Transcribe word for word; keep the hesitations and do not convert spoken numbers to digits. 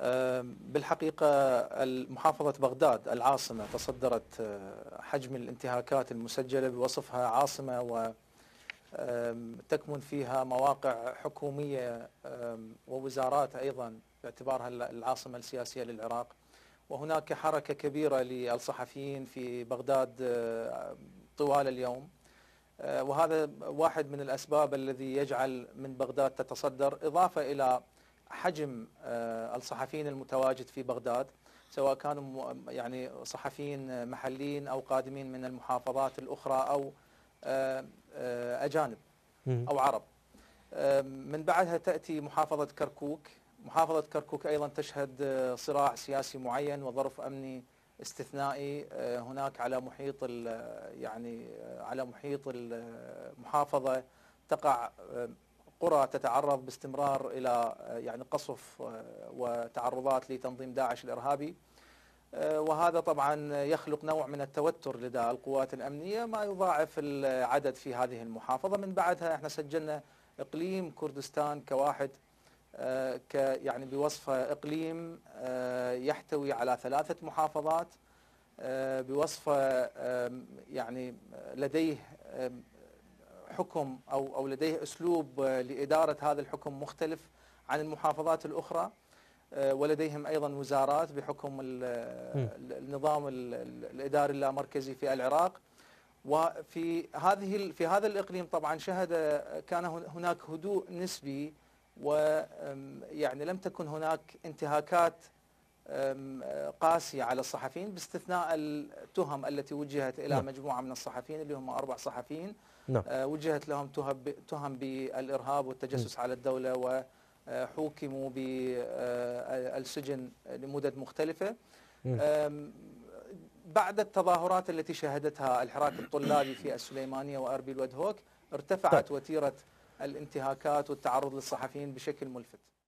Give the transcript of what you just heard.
بالحقيقة محافظة بغداد العاصمة تصدرت حجم الانتهاكات المسجلة بوصفها عاصمة وتكمن فيها مواقع حكومية ووزارات أيضا باعتبارها العاصمة السياسية للعراق. وهناك حركة كبيرة للصحفيين في بغداد طوال اليوم، وهذا واحد من الأسباب الذي يجعل من بغداد تتصدر، إضافة إلى حجم الصحفيين المتواجد في بغداد، سواء كانوا يعني صحفيين محليين أو قادمين من المحافظات الأخرى أو أجانب أو عرب. من بعدها تأتي محافظة كركوك. محافظة كركوك أيضا تشهد صراع سياسي معين وظرف أمني استثنائي هناك على محيط يعني على محيط المحافظة. تقع قرى تتعرض باستمرار إلى يعني قصف وتعرضات لتنظيم داعش الإرهابي، وهذا طبعا يخلق نوع من التوتر لدى القوات الأمنية، ما يضاعف العدد في هذه المحافظة. من بعدها احنا سجلنا إقليم كردستان كواحد ك يعني بوصفه إقليم يحتوي على ثلاثة محافظات، بوصفه يعني لديه حكم أو أو لديه أسلوب لإدارة هذا الحكم مختلف عن المحافظات الأخرى، ولديهم أيضا وزارات بحكم النظام الإداري اللامركزي في العراق. وفي هذه في هذا الإقليم طبعا شهد كان هناك هدوء نسبي، ويعني لم تكن هناك انتهاكات قاسية على الصحفيين، باستثناء التهم التي وجهت إلى نعم. مجموعة من الصحفيين اللي هم أربع صحفيين. نعم. وجهت لهم تهم بالإرهاب والتجسس على الدولة، وحوكموا بالسجن لمدد مختلفة. بعد التظاهرات التي شهدتها الحراك الطلابي في السليمانية وأربيل ودهوك، ارتفعت طيب. وتيرة الانتهاكات والتعرض للصحفيين بشكل ملفت.